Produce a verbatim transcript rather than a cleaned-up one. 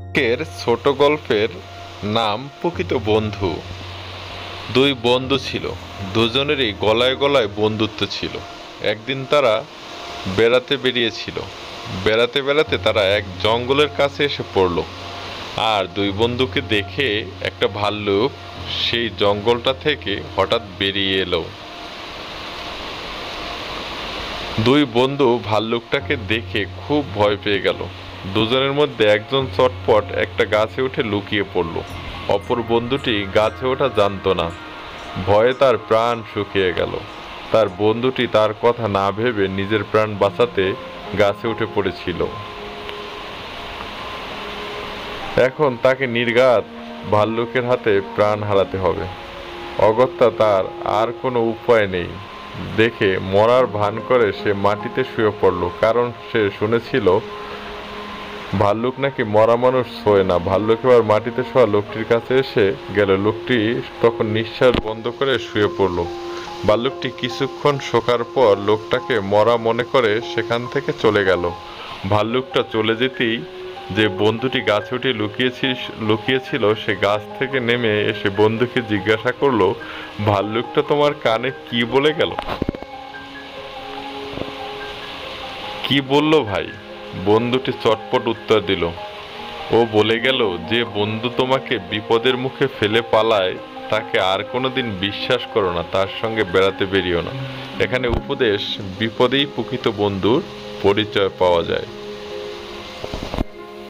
এর ছোট গল্পের নাম প্রকৃত বন্ধু। দুই বন্ধু ছিল, দুজনেরই গলায় গলায় বন্ধুত্ব ছিল। একদিন তারা বেড়াতে বেরিয়েছিল। বেড়াতে বেড়াতে তারা এক জঙ্গলের কাছে এসে পড়ল। আর দুই বন্ধুকে দেখে একটা ভাল্লুক সেই জঙ্গলটা থেকে হঠাৎ বেরিয়ে এলো। দুই বন্ধু ভাল্লুকটাকে দেখে খুব ভয় পেয়ে গেল। দুজনের মধ্যে একজন চটপট একটা গাছে উঠে লুকিয়ে পড়ল। অপর বন্ধুটি গাছে ওঠা জানতো না। ভয়ে তার প্রাণ শুকিয়ে গেল। তার বন্ধুটি তার কথা না ভেবে নিজের প্রাণ বাঁচাতে গাছে উঠে পড়েছিল। এখন তাকে নির্ঘাত ভাল্লুকের হাতে প্রাণ হারাতে হবে। অগত্যা তার আর কোনো উপায় নেই দেখে মরার ভান করে সে মাটিতে শুয়ে পড়ল। কারণ সে শুনেছিল ভাল্লুক নাকি মরা মানুষ ছোঁয় না। ভাল্লুক এবার মাটিতে শোয়া লোকটির কাছে এসে গেল। লোকটি তখন নিঃশ্বাস বন্ধ করে শুয়ে পড়ল। ভাল্লুকটি কিছুক্ষণ শোকার পর লোকটাকে মরা মনে করে সেখান থেকে চলে গেল। ভাল্লুকটা চলে যেতেই যে বন্ধুটি গাছে উঠে লুকিয়েছিস লুকিয়েছিল সে গাছ থেকে নেমে এসে বন্ধুকে জিজ্ঞাসা করলো, ভাল্লুকটা তোমার কানে কি বলে গেল? কি বলল ভাই? বন্ধুটি চটপট উত্তর দিল, ও বলে গেল যে বন্ধু তোমাকে বিপদের মুখে ফেলে পালায় তাকে আর কোনোদিন বিশ্বাস করো না, তার সঙ্গে বেড়াতে বেরিও না। এখানে উপদেশ, বিপদেই প্রকৃত বন্ধুর পরিচয় পাওয়া যায়।